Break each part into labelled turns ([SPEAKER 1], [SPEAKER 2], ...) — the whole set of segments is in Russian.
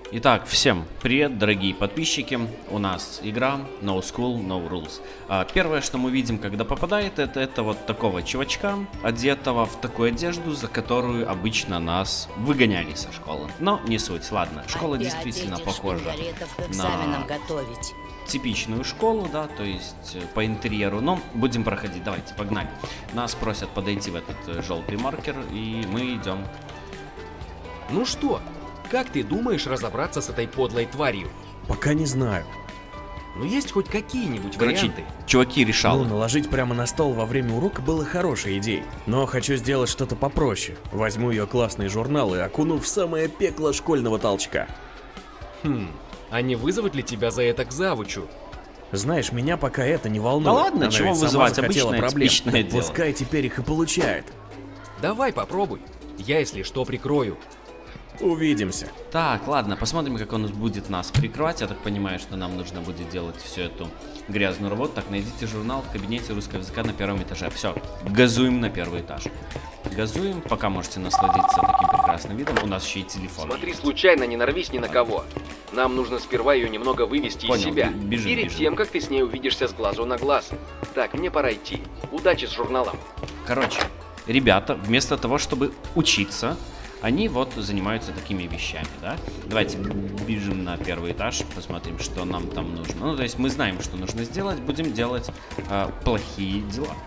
[SPEAKER 1] Итак, всем привет, дорогие подписчики. У нас игра No School, No Rules. Первое, что мы видим, когда попадает, это вот такого чувачка, одетого в такую одежду, за которую обычно нас выгоняли со школы. Но не суть, ладно. Школа действительно похожа на типичную школу, да, то есть по интерьеру. Но будем проходить, давайте, погнали. Нас просят подойти в этот желтый маркер, и мы идем.
[SPEAKER 2] Ну что? Как ты думаешь разобраться с этой подлой тварью?
[SPEAKER 3] Пока не знаю.
[SPEAKER 2] Ну есть хоть какие-нибудь
[SPEAKER 1] Короче,
[SPEAKER 2] варианты?
[SPEAKER 1] чуваки решал.
[SPEAKER 3] Ну, наложить прямо на стол во время урока было хорошей идеей. Но хочу сделать что-то попроще. Возьму ее классные журналы и окуну в самое пекло школьного толчка.
[SPEAKER 2] А не вызовут ли тебя за это к завучу?
[SPEAKER 3] Знаешь, меня пока это не волнует.
[SPEAKER 1] Да ладно,
[SPEAKER 3] Она
[SPEAKER 1] чего
[SPEAKER 3] ведь сама
[SPEAKER 1] вызывать,
[SPEAKER 3] захотела
[SPEAKER 1] обычное
[SPEAKER 3] проблем.
[SPEAKER 1] типичное дело.
[SPEAKER 3] Пускай теперь их и получает.
[SPEAKER 2] Давай попробуй. Я, если что, прикрою.
[SPEAKER 3] Увидимся.
[SPEAKER 1] Так, ладно, посмотрим, как он будет нас прикрывать. Я так понимаю, что нам нужно будет делать всю эту грязную работу. Так, найдите журнал в кабинете русского языка на первом этаже. Все, газуем на первый этаж. Газуем, пока можете насладиться таким прекрасным видом. У нас еще и телефон.
[SPEAKER 4] Смотри, случайно не нарвись ни на кого. Нам нужно сперва ее немного вывести из себя.
[SPEAKER 1] Бежим,
[SPEAKER 4] Перед
[SPEAKER 1] бежим.
[SPEAKER 4] тем, как ты с ней увидишься с глазу на глаз. Так, мне пора идти. Удачи с журналом.
[SPEAKER 1] Короче, ребята, вместо того, чтобы учиться, они вот занимаются такими вещами, да? Давайте бежим на первый этаж, посмотрим, что нам там нужно. Ну, то есть мы знаем, что нужно сделать, будем делать плохие дела.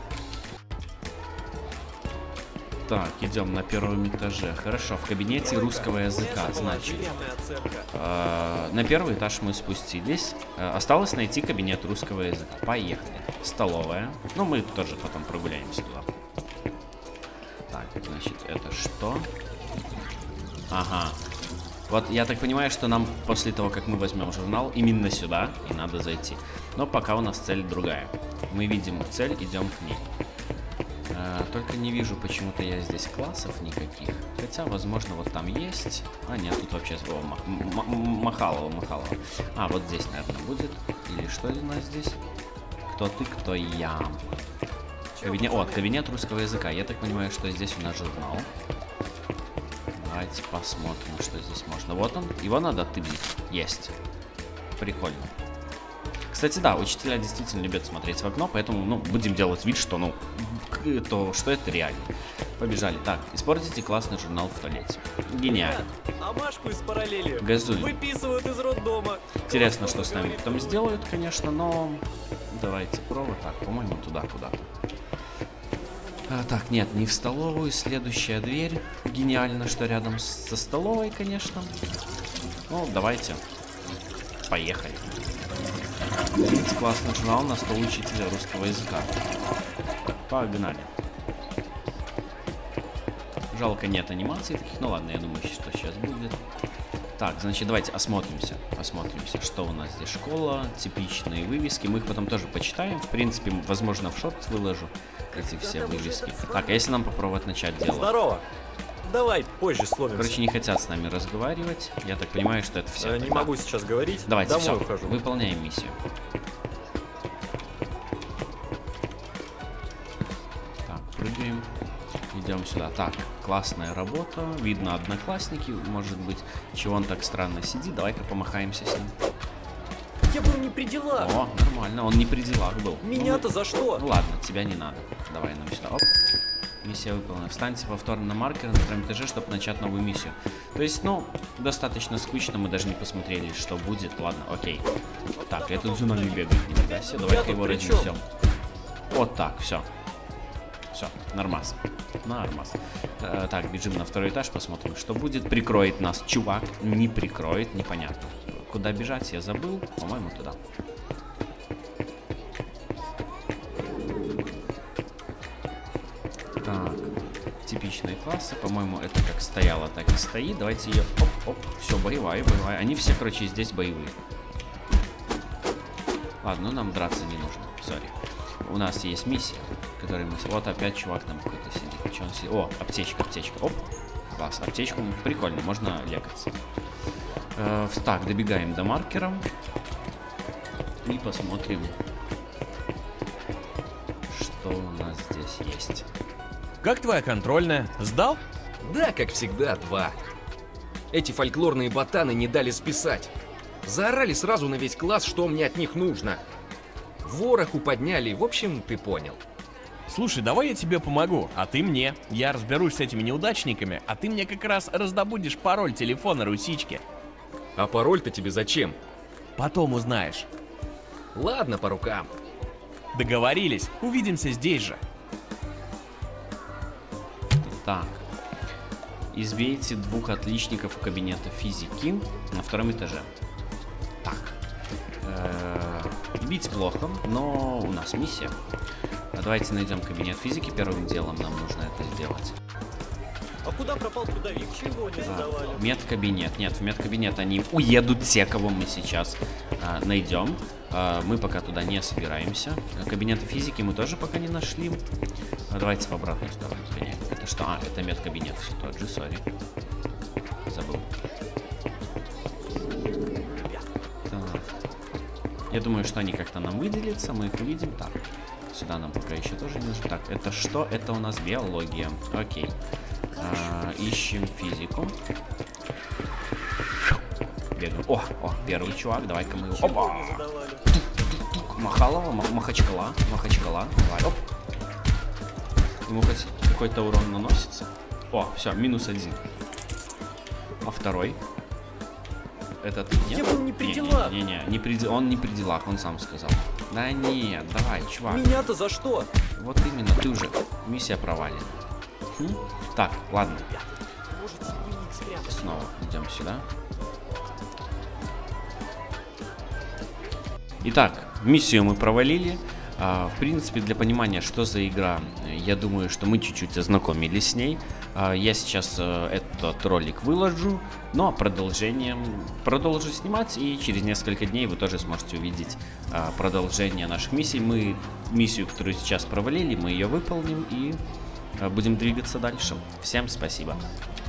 [SPEAKER 1] Так, идем на первом этаже. Хорошо, в кабинете русского языка, значит. На первый этаж мы спустились. Осталось найти кабинет русского языка. Поехали. Столовая. Ну, мы тоже потом прогуляемся туда. Так, значит, это что? Ага. Вот я так понимаю, что нам после того, как мы возьмем журнал, именно сюда и надо зайти. Но пока у нас цель другая. Мы видим цель, идем к ней. Только не вижу почему-то я здесь классов никаких. Хотя, возможно, вот там есть. А, нет, тут вообще Махалова. А, вот здесь, наверное, будет. Или что у нас здесь? Кто ты, кто я? Кабинет русского языка. Я так понимаю, что здесь у нас журнал. Давайте посмотрим, что здесь можно. Вот он. Его надо оттыбить. Есть. Прикольно. Кстати, да, учителя действительно любят смотреть в окно, поэтому, ну, будем делать вид, что, ну, что это реально. Побежали. Так, испортите классный журнал в туалете. Гениально.
[SPEAKER 5] А Машку из параллели
[SPEAKER 1] Газуем.
[SPEAKER 5] выписывают из роддома.
[SPEAKER 1] Интересно, что с нами потом сделают, конечно, но давайте провод. Так, по-моему, туда куда-то. Так, нет, не в столовую. Следующая дверь. Гениально, что рядом со столовой, конечно. Ну, давайте. Поехали. Видите, классный журнал на стол учителя русского языка. Погнали. Жалко, нет анимаций таких. Ну ладно, я думаю, что сейчас будет. Так, значит, давайте осмотримся. Осмотримся, что у нас здесь. Школа, типичные вывески. Мы их потом тоже почитаем. В принципе, возможно, в шорт выложу эти все вывески. Так, а если нам попробовать начать дело?
[SPEAKER 5] Здорово. Давай позже словимся.
[SPEAKER 1] Короче, не хотят с нами разговаривать. Я так понимаю, что это все.
[SPEAKER 5] Не могу сейчас говорить.
[SPEAKER 1] Давайте,
[SPEAKER 5] Домой
[SPEAKER 1] все,
[SPEAKER 5] ухожу.
[SPEAKER 1] выполняем миссию. Так, прыгаем. Идем сюда. Так, классная работа. Видно, одноклассники. Может быть, чего он так странно сидит. Давай-ка помахаемся с ним.
[SPEAKER 5] Я был не при делах.
[SPEAKER 1] О, нормально, он не при делах был.
[SPEAKER 5] Меня-то за что?
[SPEAKER 1] Ну ладно, тебя не надо. Давай нам сюда. Оп. Миссия выполнена. Встаньте повторно на маркер на втором этаже, чтобы начать новую миссию. То есть, ну, достаточно скучно, мы даже не посмотрели, что будет. Ладно, окей. Так, этот за нами бегает. Нифига себе. Давай-ка его разнесем. Вот так, все. Все, нормас. Нормас. Так, бежим на второй этаж, посмотрим, что будет. Прикроет нас чувак. Не прикроет, непонятно. Куда бежать, я забыл. По-моему, туда. Так, типичные классы. По-моему, это как стояло, так и стоит. Давайте ее... Оп-оп. Все, боевая. Они все, короче, здесь боевые. Ладно, ну нам драться не нужно. Сори. У нас есть миссия, которую мы... Вот опять чувак там какой-то сидит. Че он сидит? О, аптечка. Оп. Класс. Аптечку прикольно, можно лекаться. Так, добегаем до маркера. И посмотрим, что у нас здесь есть.
[SPEAKER 3] Как твоя контрольная? Сдал?
[SPEAKER 2] Да, как всегда, 2. Эти фольклорные ботаны не дали списать. Заорали сразу на весь класс, что мне от них нужно. Вороху подняли, в общем, ты понял.
[SPEAKER 3] Слушай, давай я тебе помогу, а ты мне. Я разберусь с этими неудачниками, а ты мне как раз раздобудешь пароль телефона Русички.
[SPEAKER 2] А пароль-то тебе зачем?
[SPEAKER 3] Потом узнаешь.
[SPEAKER 2] Ладно, по рукам.
[SPEAKER 3] Договорились, увидимся здесь же.
[SPEAKER 1] Так. Избейте 2 отличников у кабинета физики на 2-м этаже. Так. Бить плохо, но у нас миссия. Давайте найдем кабинет физики. Первым делом нам нужно это сделать.
[SPEAKER 5] А куда пропал трудовик? Чего не задавали?
[SPEAKER 1] Медкабинет. Нет, в медкабинет они уедут те, кого мы сейчас найдем. Мы пока туда не собираемся. Кабинеты физики мы тоже пока не нашли. Давайте в обратную сторону сгоняем. Это что? А, это медкабинет все тот же, сори. Забыл. Так. Я думаю, что они как-то нам выделятся, мы их увидим. Так, сюда нам пока еще тоже не нужно. Так, это что? Это у нас биология. Окей. Ищем физику. Бегаем. О, первый чувак, давай-ка мы его... Опа! Махалова, Махачкала. Давай, оп. Ему хоть какой-то урон наносится. О, все, -1. А второй? Это ты? Нет?
[SPEAKER 5] Я был не при делах.
[SPEAKER 1] Он не при делах, он сам сказал. Да нет, давай, чувак.
[SPEAKER 5] Меня-то за что?
[SPEAKER 1] Вот именно, ты уже. Миссия провалена. Так, ладно. Снова идем сюда. Итак, миссию мы провалили. В принципе, для понимания, что за игра, я думаю, что мы чуть-чуть ознакомились с ней. Я сейчас этот ролик выложу, но продолжу снимать, и через несколько дней вы тоже сможете увидеть продолжение наших миссий. Мы миссию, которую сейчас провалили, мы ее выполним и будем двигаться дальше. Всем спасибо.